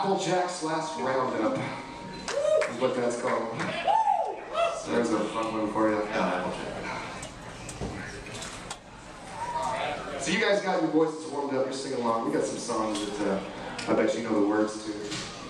Applejack's last roundup is what that's called. So there's a fun one for you. So you guys got your voices warmed up, you're singing along. We got some songs that I bet you know the words to.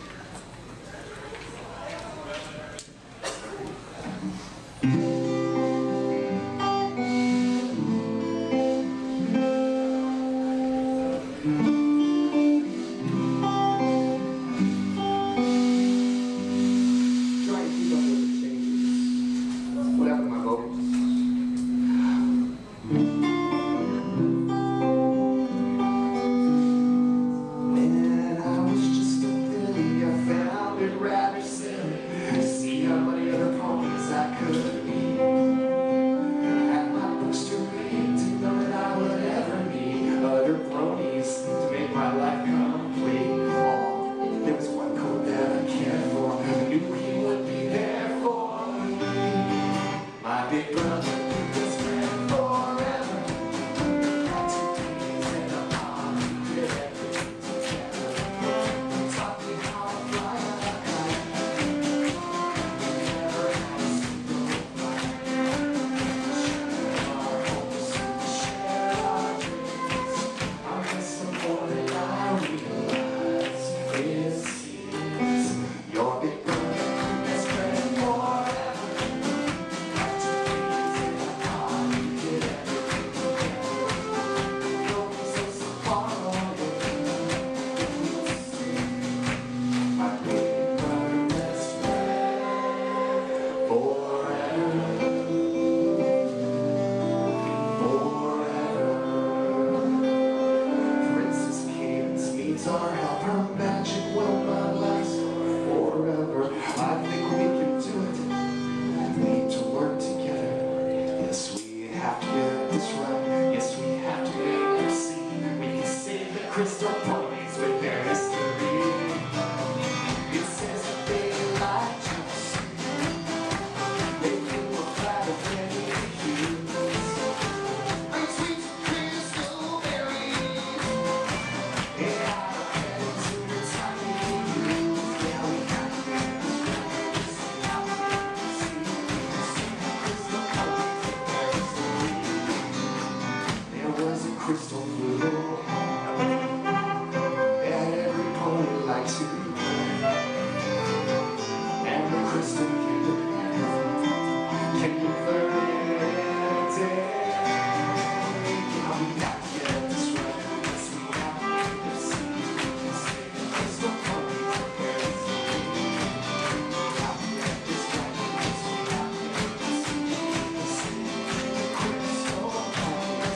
Our help, her magic will not last forever. I think we can do it. We need to work together. Yes, we have to get this right. Yes, we have to make her see. We can save the crystal ponies with their history. It says that they like us. They think we're flat of any hues. I'm sweet crystal berries. Yeah. Crystal blue, and every pony likes it, and the crystal blue can you learn it? Now we got to get this right. Yes, we have to get this. We can save the crystal ponies and berries. Now we get this right. Yes, we have to get this. We can save the crystal ponies.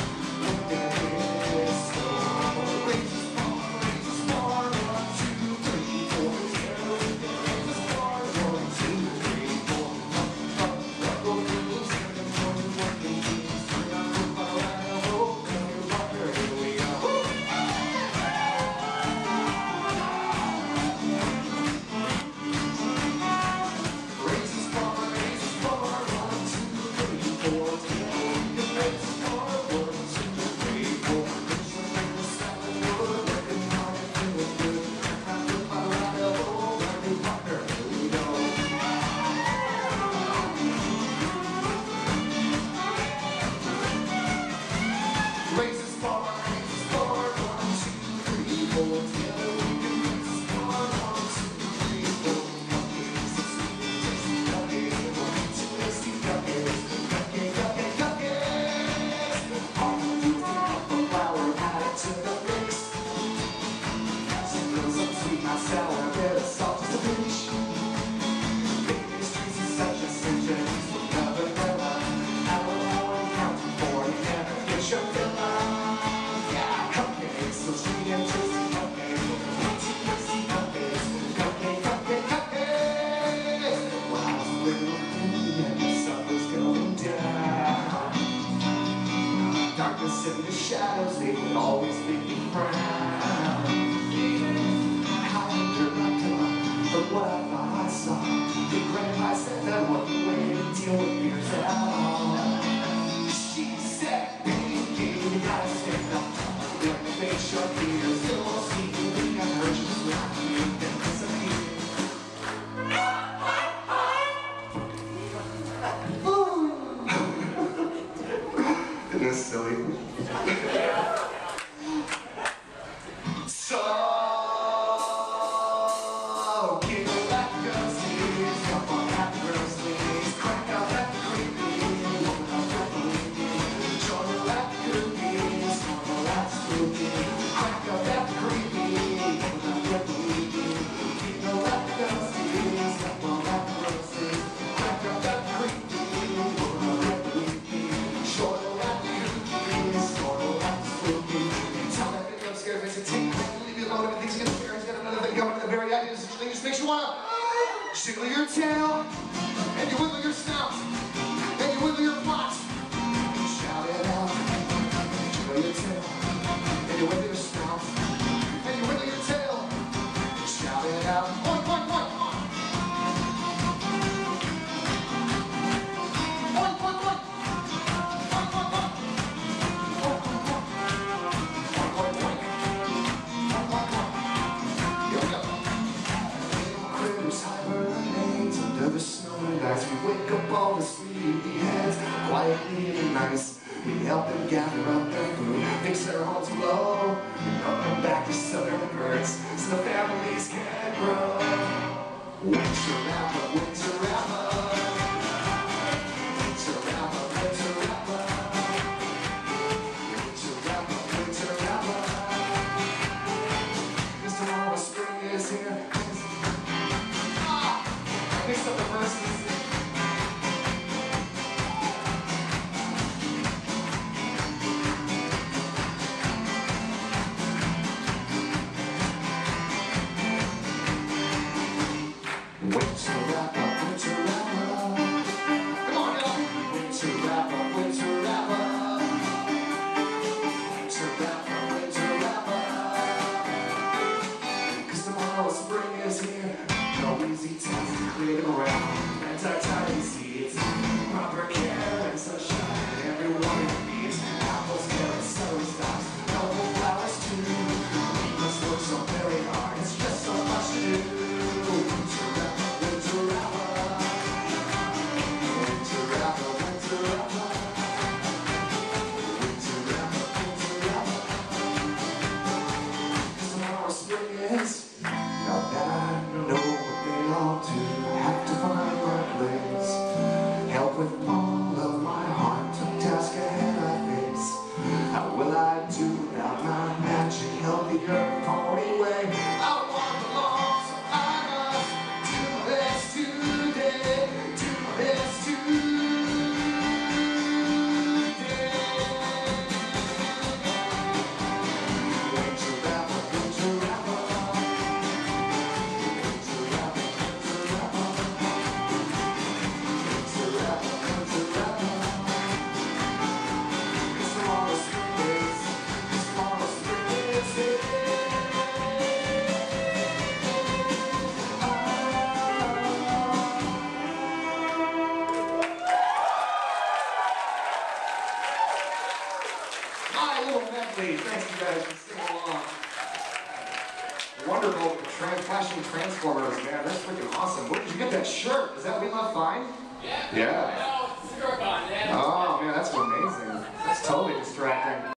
Darkness in the shadows, they would always make me frown. I wonder but what I thought I saw. Big grandma said that wasn't the way to deal with fears at all. She said, baby, you gotta stand up. When you face your fears, you'll see me. I heard you gotta do is just makes you wanna jiggle your tail, and you wiggle your snout, and you wiggle your butt. Shout it out, jiggle your tail, and you wiggle your snout, and you wiggle your tail. Shout it out, oink, oink, oink, oink. Oink, oink, oink. Oink, oink, oink. Oink, oink, oink. Oink, oink, oink. Oink, oink, oink. Here we go. Little critters hibernate under the snowy nights. We wake up all the sleepy heads quietly and nice. We help them gather up their food, fix their homes low, and help them back to southern birds so the families can grow. Winter wrapper, winter wrapper. Winter wrapper, winter wrapper. Winter wrapper, winter wrapper. 'Cause tomorrow spring is here. Mixed up the verses. Winter wrapper, winter wrapper. Come on, y'all. Winter wrapper, winter wrapper. Winter wrapper, winter wrapper. 'Cause tomorrow spring is here. No easy task to clear the ground. Plants our tiny seeds. Proper care and sunshine. Everyone in needs. Apples, carrots, celery stalks. Helpful flowers too. We must work so very hard. It's just so much to do. Winter wrapper, winter wrapper. Winter wrapper, winter wrapper. Winter wrapper, winter wrapper. 'Cause tomorrow spring is. Now that I know what they all do, I have to find my place. Help with all of my heart, took task ahead I face. How will I do without my magic healthier pony way? I want the law, so I must do this today. Do this today. Winter wrapper, winter wrapper. Winter wrapper, winter wrapper. Winter wrapper, winter wrapper. 'Cause tomorrow spring is. 'Cause tomorrow spring is here. My little medley. Thanks you guys for singing along. Wonderful flashing Transformers, man. That's freaking awesome. Where did you get that shirt? Is that We Love Fine? Yeah. No, it's Zircon, man. Oh man, that's amazing. That's totally distracting.